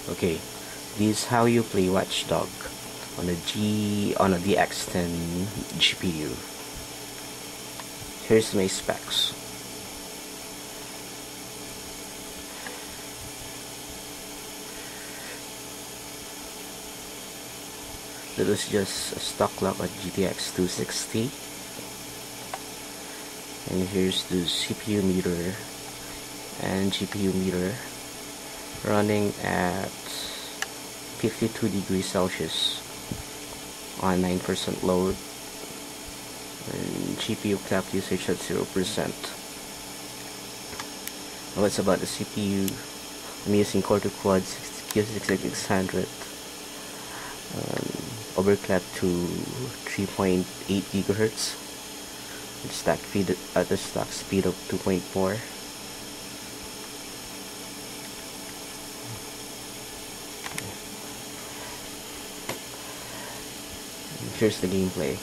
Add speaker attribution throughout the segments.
Speaker 1: Okay, this is how you play Watchdog on a DX10 GPU. Here's my specs. This is just a stock clock at GTX 260, and here's the CPU meter and GPU meter running at 52 degrees Celsius on 9% load, and GPU clock usage at 0%. Now it's about the CPU. I'm using Core 2 Quad Q6600, overclocked to 3.8 gigahertz. Stack feed at the stock speed of 2.4. Here's the gameplay.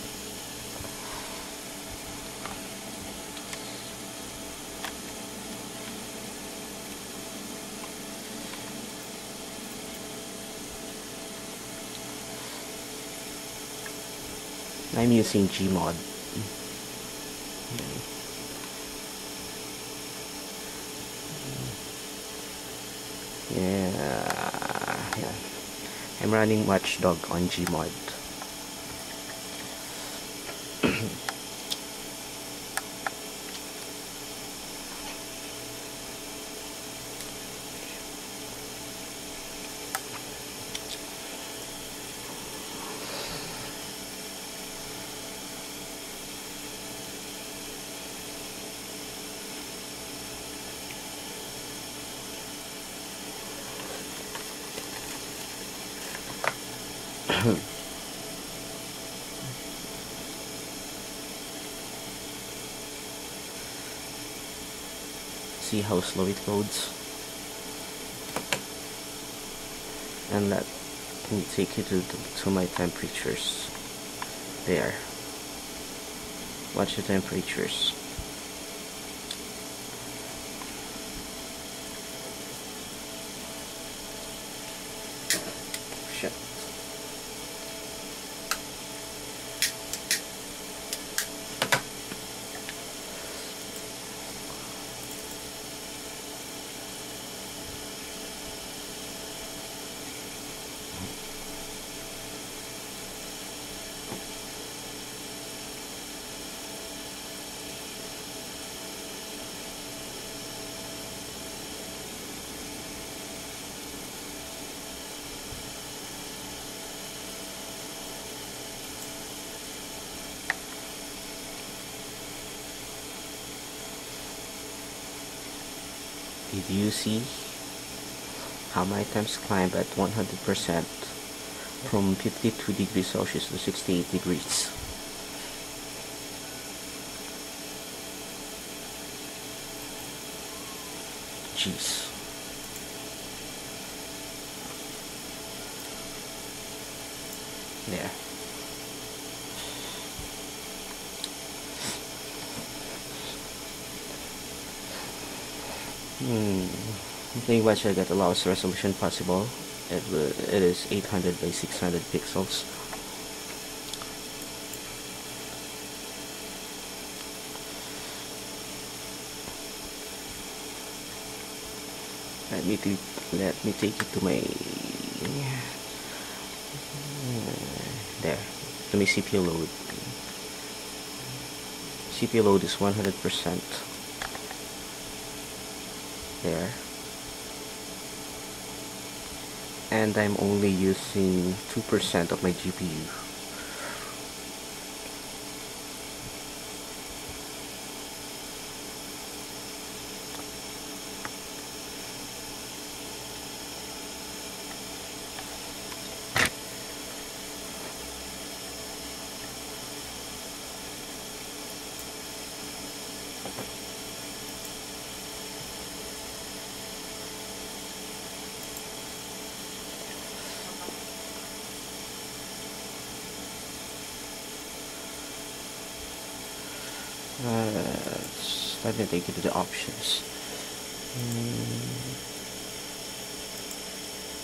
Speaker 1: I'm using Gmod. Yeah. I'm running Watchdog on Gmod. See how slow it loads, and let me take you to my temperatures. There, watch the temperatures. Shit. Did you see how my temps climbed at 100% from 52 degrees Celsius to 68 degrees? Jeez. There. Playing Watchdog at the lowest resolution possible. It is 800 by 600 pixels. Let me take it to my there. To my CPU load. CPU load is 100%. There. And I'm only using 2% of my GPU. Let me take you to the options.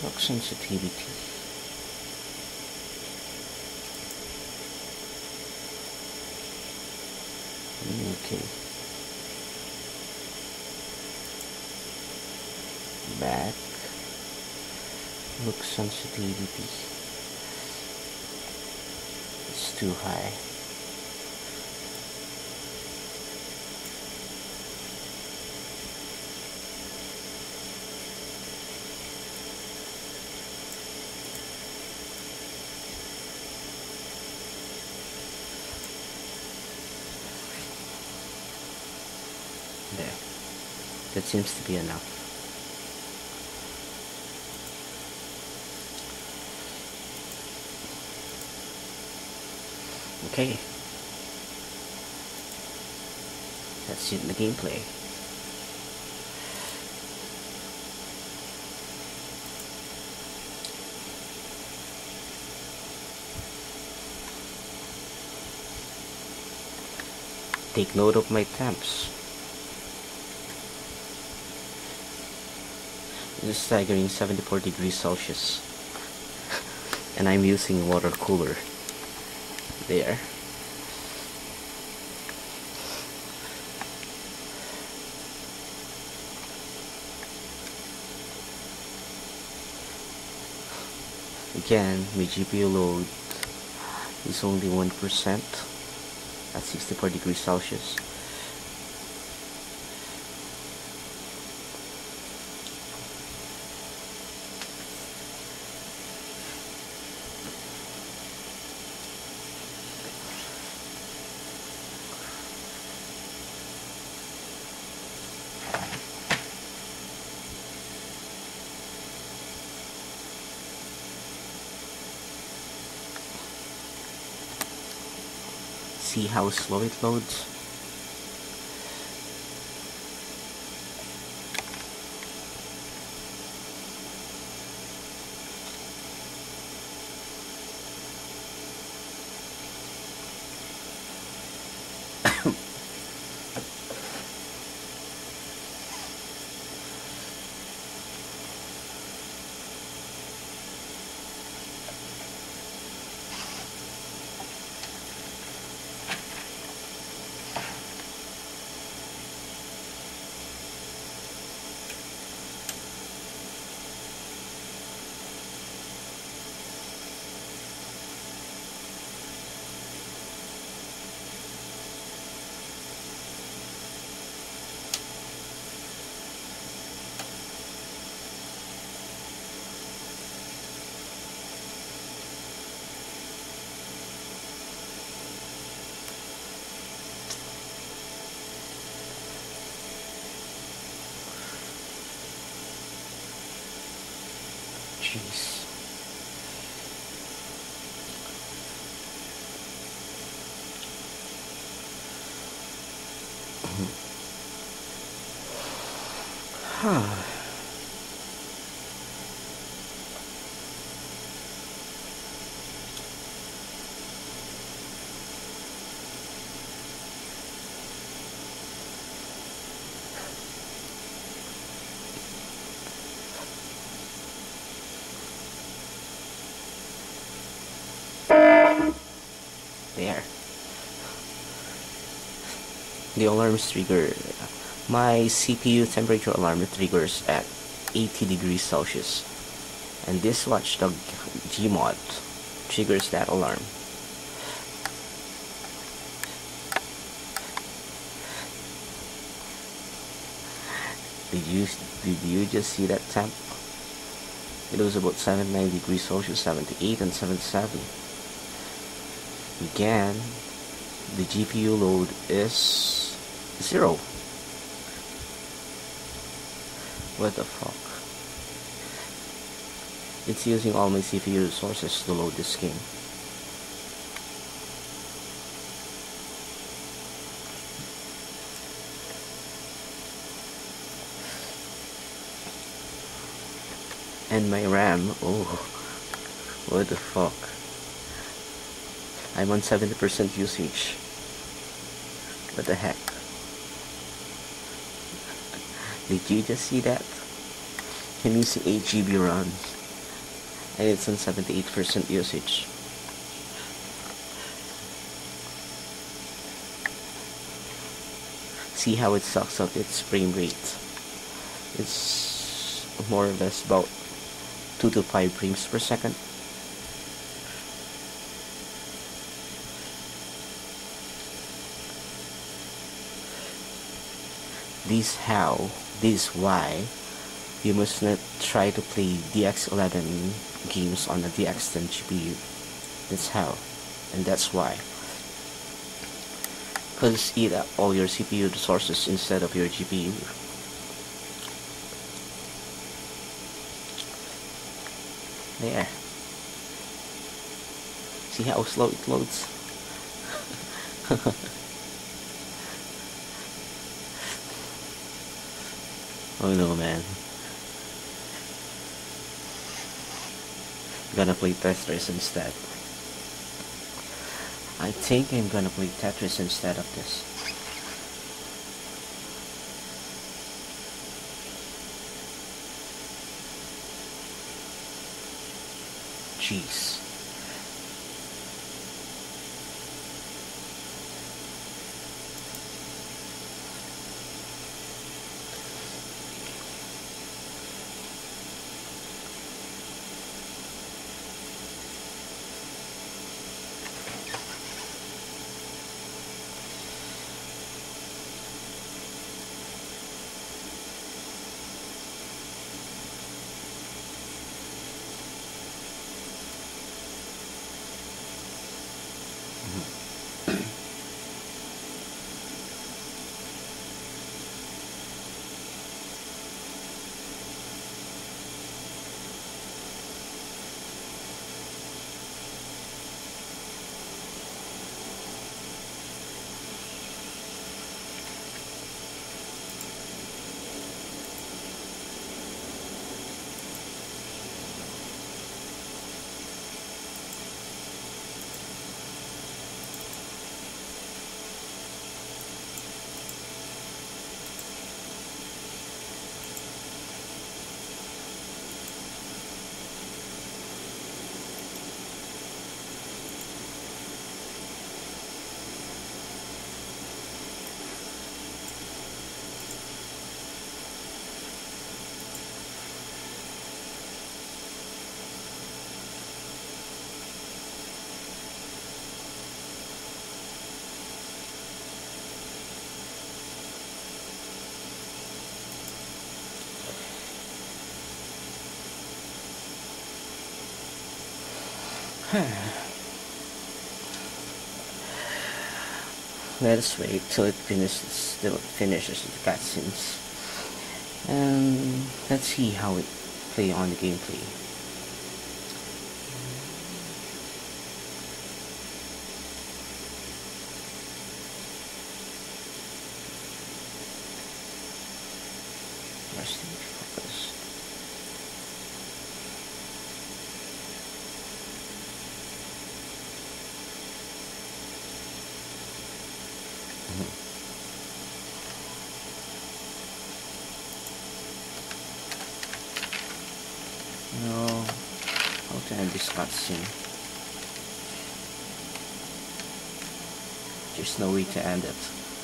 Speaker 1: Lock sensitivity. Okay. Back. Look sensitivity. It's too high. There. That seems to be enough. Okay. That's it in the gameplay. Take note of my temps. This is staggering 74 degrees Celsius. And I'm using water cooler. There. Again, my GPU load is only 1% at 64 degrees Celsius. See how slow it loads? Jeez. There. The alarms trigger. My CPU temperature alarm triggers at 80 degrees Celsius, and this Watchdog Gmod triggers that alarm. Did you just see that temp? It was about 79 degrees Celsius, 78 and 77. Again, the GPU load is 0. What the fuck? It's using all my CPU resources to load this game. And my RAM, oh, what the fuck? I'm on 70% usage. What the heck? Did you just see that? I'm using 8 GB RAM and it's on 78% usage. See how it sucks up its frame rate. It's more or less about 2 to 5 frames per second. This is why you must not try to play DX11 games on a DX10 GPU. That's how, and that's why. Because eat up all your CPU resources instead of your GPU. There. See how slow it loads? Oh no, man. I'm gonna play Tetris instead. I think I'm gonna play Tetris instead of this. Jeez. Let's wait till it finishes the cutscenes, and let's see how it play on the gameplay. Where's the focus? No, how to end this cutscene? There's no way to end it.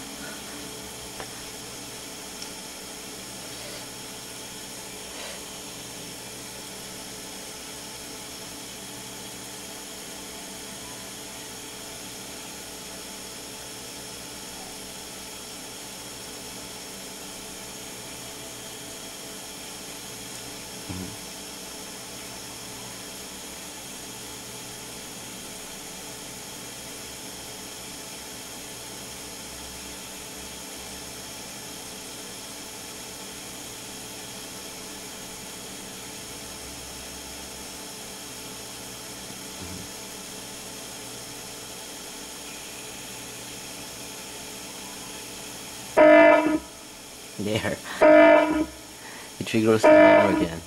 Speaker 1: There. It triggers the alarm again.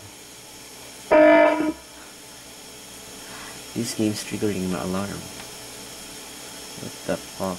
Speaker 1: This game's triggering my alarm. What the fuck?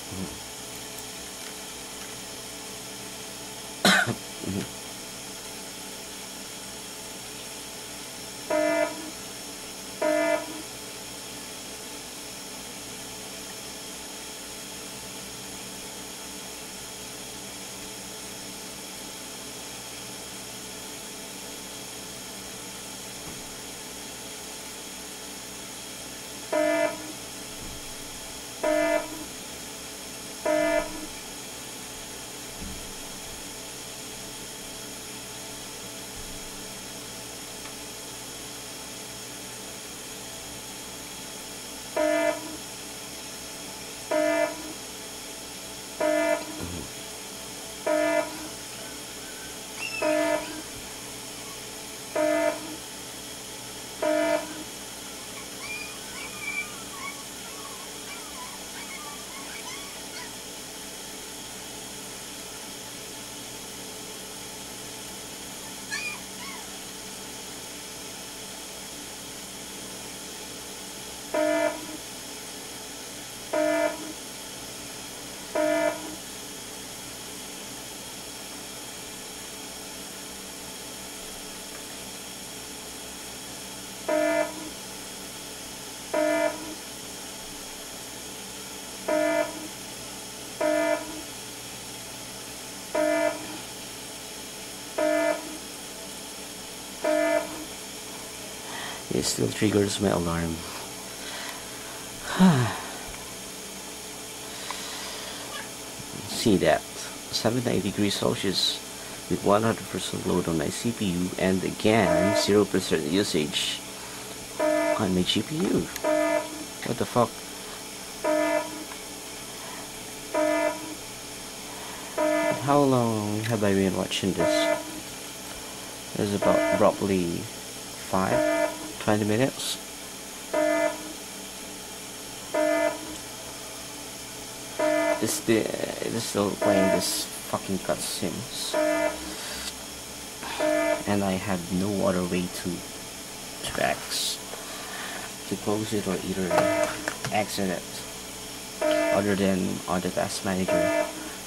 Speaker 1: It still triggers my alarm. See that, 79 degrees Celsius with 100% load on my CPU, and again 0% usage on my GPU. What the fuck? How long have I been watching this? It's about roughly 20 minutes. It is still playing this fucking cutscenes, and I have no other way to close it or either exit it other than on the task manager.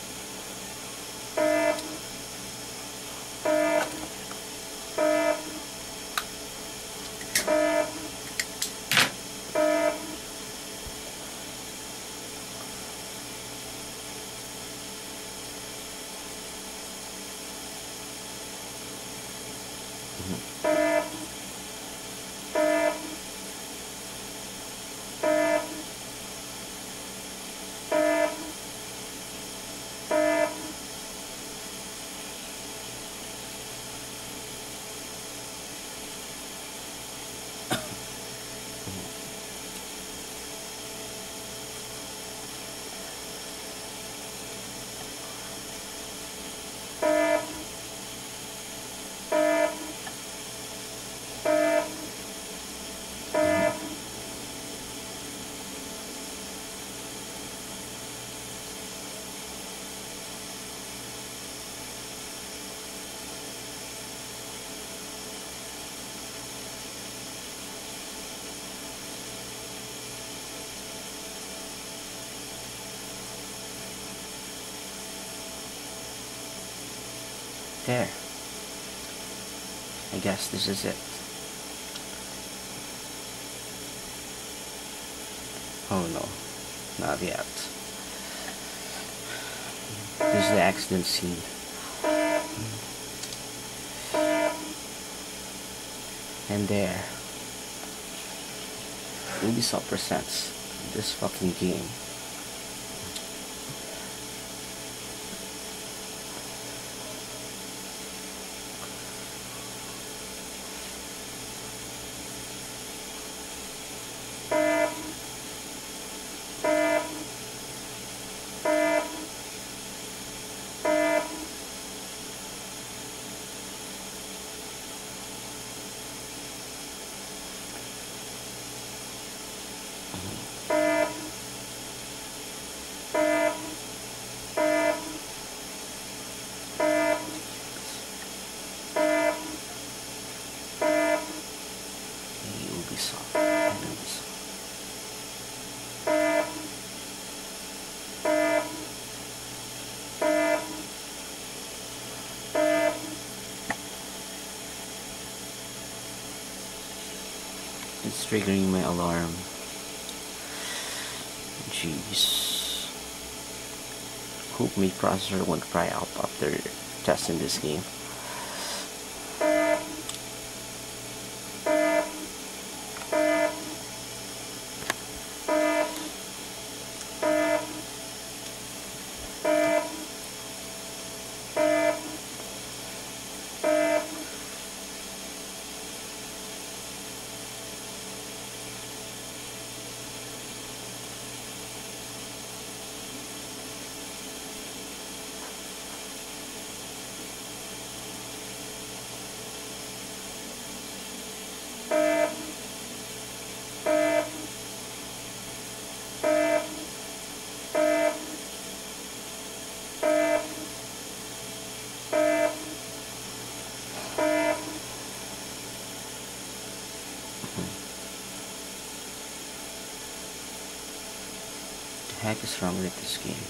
Speaker 1: There. I guess this is it. Oh no, not yet. This is the accident scene. And there, Ubisoft presents this fucking game. It's triggering my alarm. Jeez. Hope my processor won't fry up after testing this game. What the heck is wrong with this game?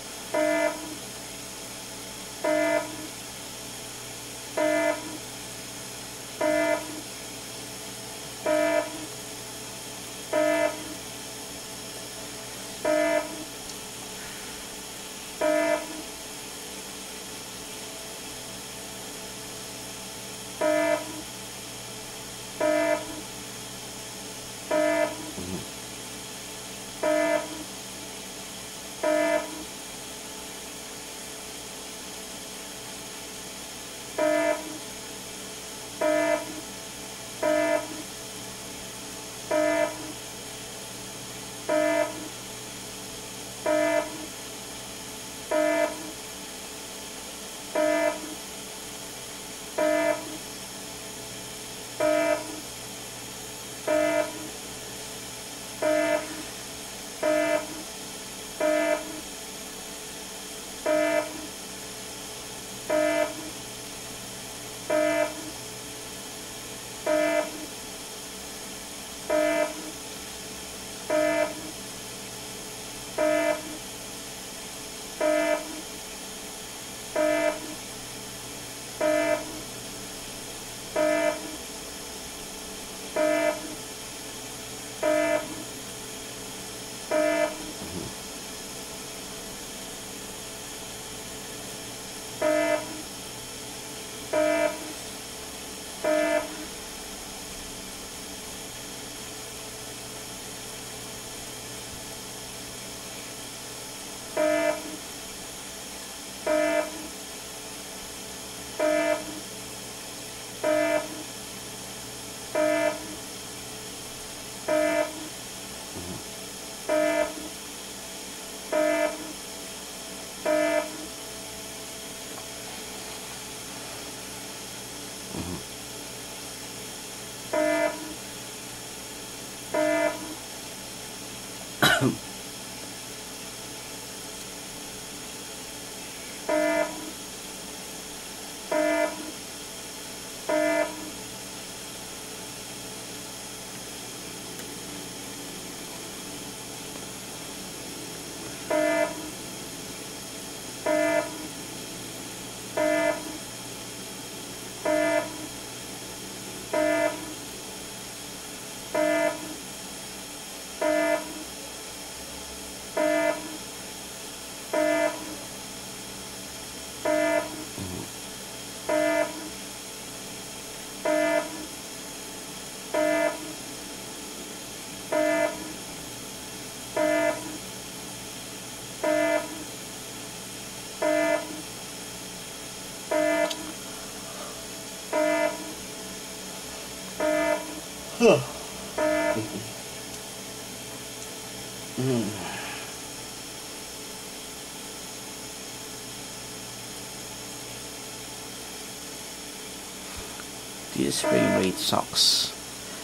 Speaker 1: This frame rate sucks.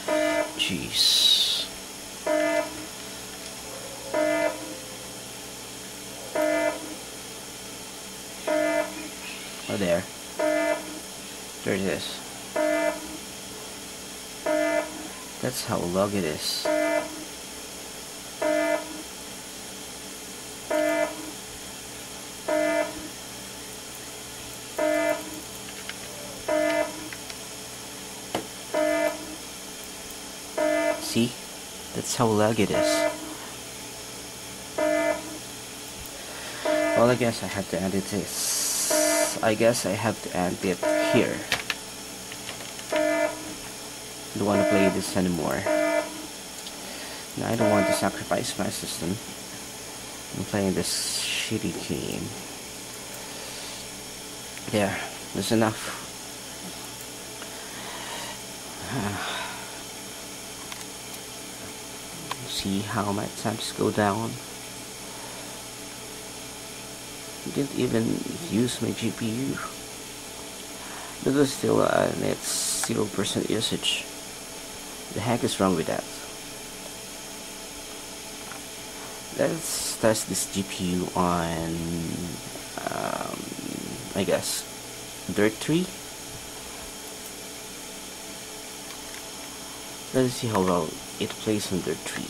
Speaker 1: Jeez. Oh, there. There it is. That's how long it is. See? That's how lag it is. Well, I guess I have to edit this. I guess I have to end it here. Don't want to play this anymore. I don't want to sacrifice my system. I'm playing this shitty game. There, that's enough. See how my temps go down. Didn't even use my GPU. But it's still it's 0% usage. The heck is wrong with that? Let's test this GPU on I guess Dirt 3. Let's see how well it plays on Dirt 3.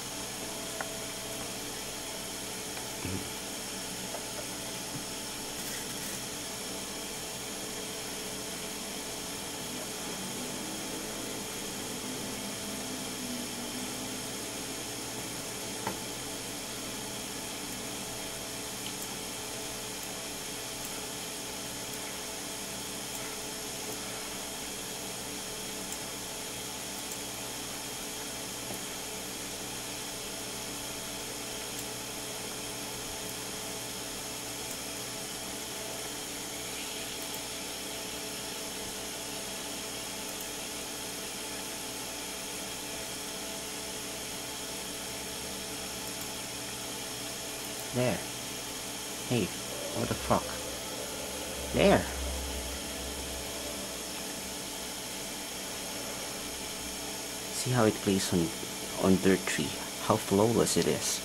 Speaker 1: There. Hey, what the fuck? There. See how it plays on Dirt 3. How flawless it is.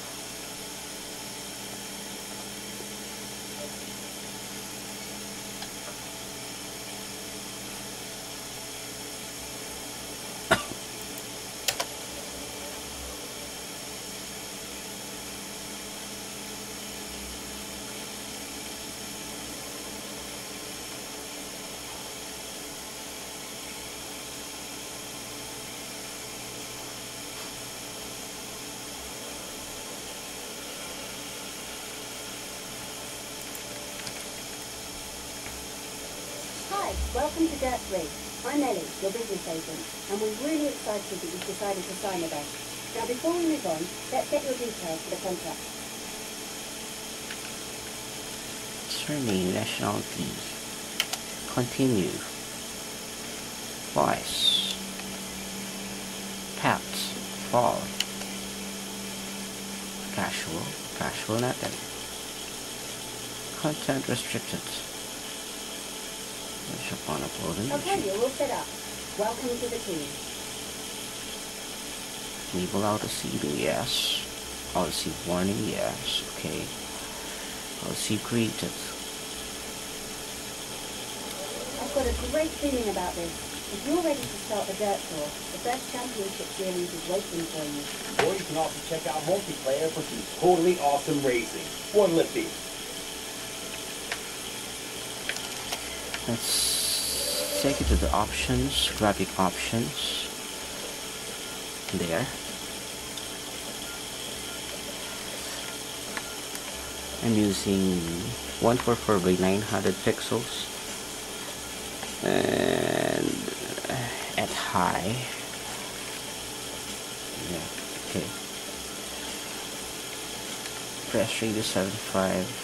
Speaker 2: Welcome to Dirt 3. I'm Ellie, your business agent, and we're really excited that you've decided to sign with us. Now before we move on, let's get your details for the contract.
Speaker 1: Surname, nationality, continue, voice, pets, fall, casual nothing, content restricted. Upon uploading.
Speaker 2: Okay, you're all set up. Welcome to the team.
Speaker 1: Label out the seeding, yes. Policy warning, yes. Okay. Policy created.
Speaker 2: I've got a great feeling about this. If you're ready to start the Dirt Tour, the first championship series is waiting for you.
Speaker 3: Or you can also check out multiplayer for some totally awesome racing. One Lifty.
Speaker 1: Let's take it to the options, graphic options. There. I'm using 144 by 900 pixels and at high. Yeah, okay. Press rate is 75.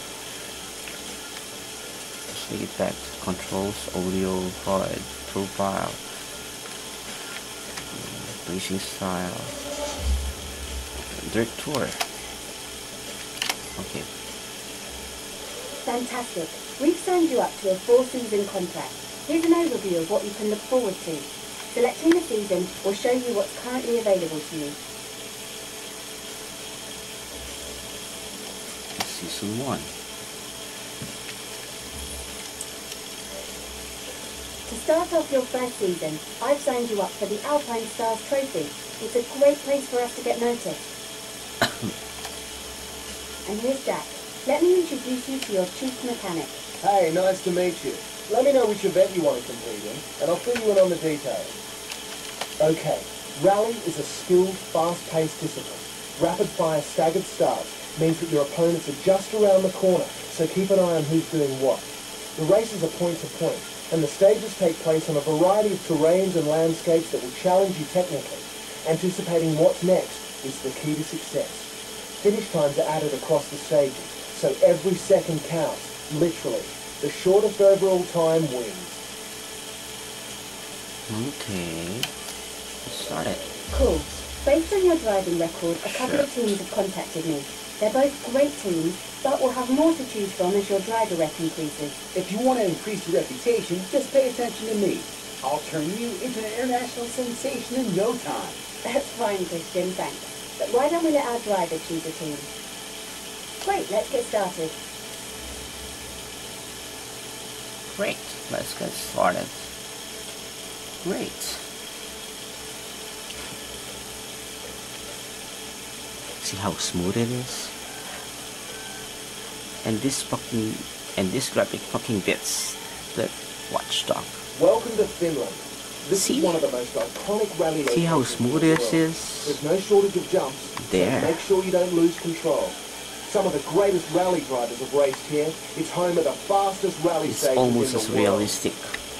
Speaker 1: Take it back to controls, audio, HUD, profile, racing style, Dirt Tour. Okay.
Speaker 2: Fantastic. We've signed you up to a 4-season contract. Here's an overview of what you can look forward to. Selecting a season will show you what's currently available to you.
Speaker 1: Season 1.
Speaker 2: To start off your first season, I've signed you up for the Alpine Stars Trophy. It's a great place for us to get noticed. And here's Jack. Let me introduce you to your chief mechanic.
Speaker 3: Hey, nice to meet you. Let me know which event you want to compete in, and I'll fill you in on the details. Okay,
Speaker 4: Rally is a skilled, fast-paced discipline. Rapid-fire staggered starts means that your opponents are just around the corner, so keep an eye on who's doing what. The races are point-to-point, and the stages take place on a variety of terrains and landscapes that will challenge you technically. Anticipating what's next is the key to success. Finish times are added across the stages, so every second counts, literally. The shortest overall time wins.
Speaker 1: Okay. Let's start it.
Speaker 2: Cool. Based on your driving record, a couple of teams have contacted me. They're both great teams, but will have more to choose from as your driver rep increases.
Speaker 3: If you want to increase your reputation, just pay attention to me. I'll turn you into an international sensation in no time.
Speaker 2: That's fine, Christian, thanks. But why don't we let our driver choose a team? Great, let's get started.
Speaker 1: Great. Let's get started. Great. See how smooth it is? And this graphic fucking beats the Watchdog.
Speaker 4: Welcome to Finland. This
Speaker 1: See?
Speaker 4: is one of the most iconic rally
Speaker 1: See how
Speaker 4: locations
Speaker 1: smooth
Speaker 4: in the
Speaker 1: this
Speaker 4: world.
Speaker 1: is?
Speaker 4: There's no shortage of jumps,
Speaker 1: There.
Speaker 4: so make sure you don't lose control. Some of the greatest rally drivers have raced here. It's home of the fastest rally
Speaker 1: It's
Speaker 4: stages
Speaker 1: almost
Speaker 4: in
Speaker 1: as
Speaker 4: the world.
Speaker 1: realistic.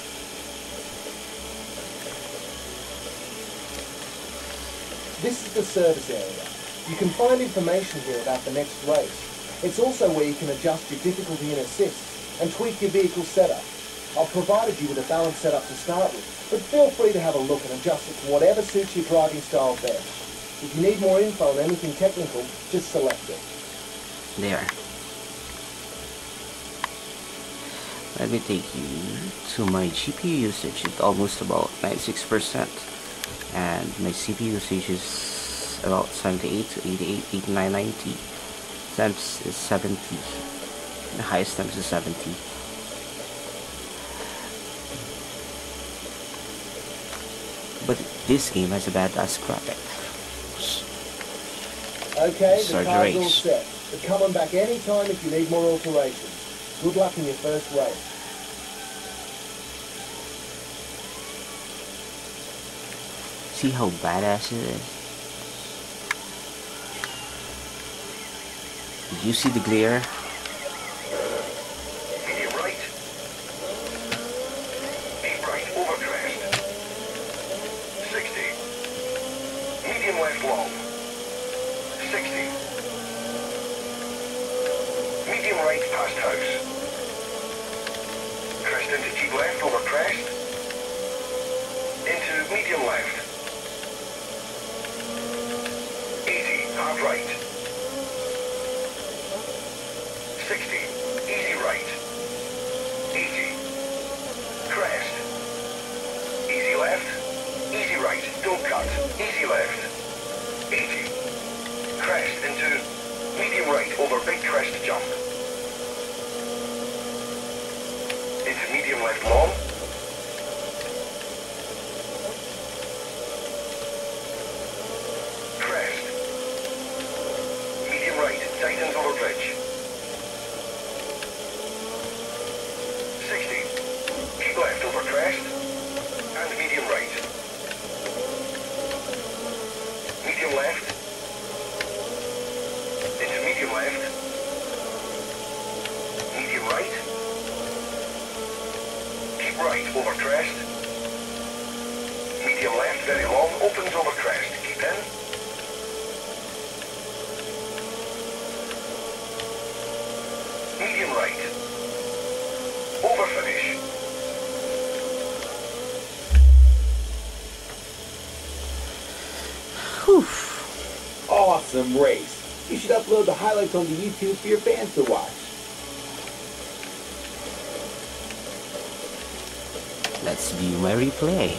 Speaker 4: This is the service area. You can find information here about the next race. It's also where you can adjust your difficulty and assists and tweak your vehicle setup. I've provided you with a balanced setup to start with, but feel free to have a look and adjust it to whatever suits your driving style best. If you need more info on anything technical, just select it.
Speaker 1: There. Let me take you to my GPU usage. It's almost about 96%. And my CPU usage is about 78 to 88, 89, 90. Temps is 70. The highest temps is 70. But this game has a badass graphic.
Speaker 4: Okay, the
Speaker 1: Start the
Speaker 4: car's all
Speaker 1: race.
Speaker 4: set. But come on back any time if you need more alterations. Good luck in your first race.
Speaker 1: See how badass it is? Did you see the glare?
Speaker 5: Medium right. Deep right, over crest. 60. Medium left long. 60. Medium right past house. Crest into jeep left over crest. Into medium left. 80, hard right. 60, easy right. 80, crest. Easy left, easy right, don't cut. Easy left. 80, crest into medium right over big crest jump. Into medium left long. Crest. Medium right, tightens over bridge. 60. Keep left over crest. And medium right. Medium left. Into medium left. Medium right. Keep right over crest. Medium left, very long, opens over crest. Keep in. Medium right. Over finish.
Speaker 1: Whew.
Speaker 3: Awesome race. You should upload the highlights onto YouTube for your fans to watch.
Speaker 1: Let's view my replay.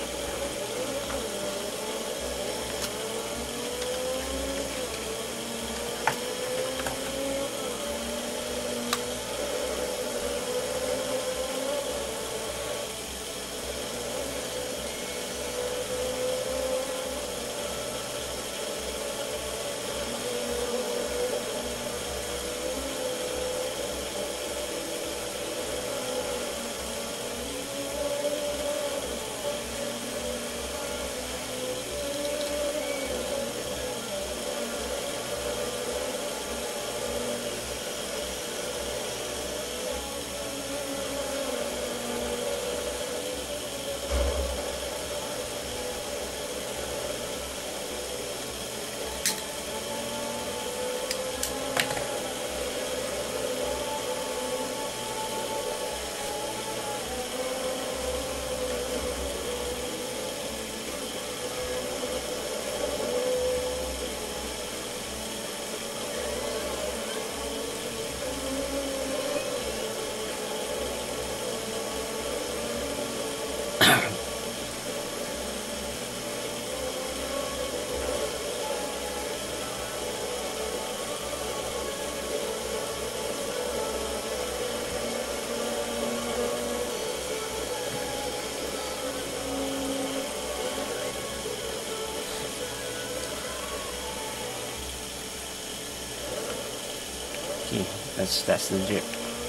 Speaker 1: Okay, that's the drip.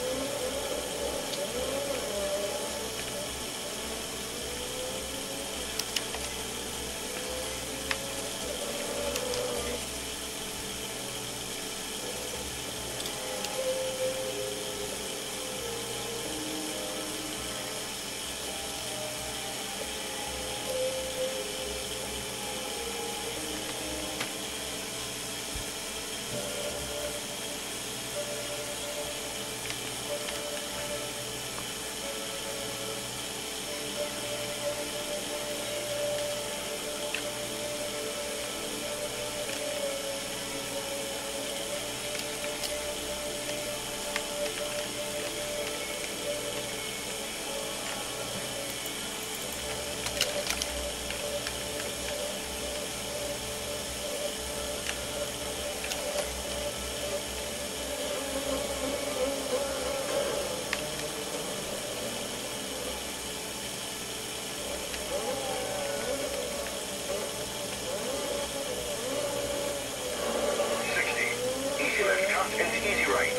Speaker 5: Into easy right.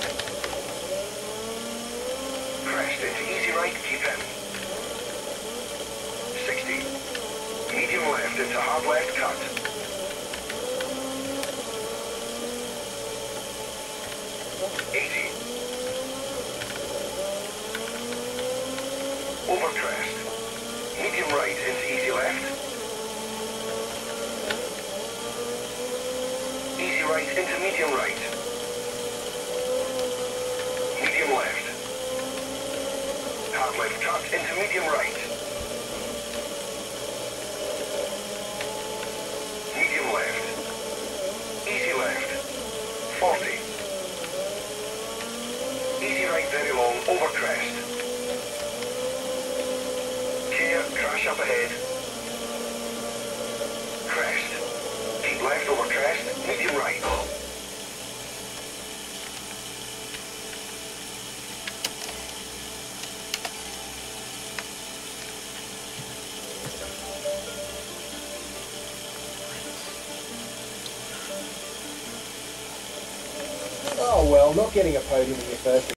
Speaker 5: Crest into easy right, keep in. 60. Medium left into hard left, cut. 80. Over crest. Medium right into easy left. Easy right into medium right. Medium left. Hard left cut into medium right. Medium left. Easy left. 40. Easy right very long over crest. Care, crash up ahead. Crest. Keep left over crest, medium right.
Speaker 4: Oh well, not getting a podium in your first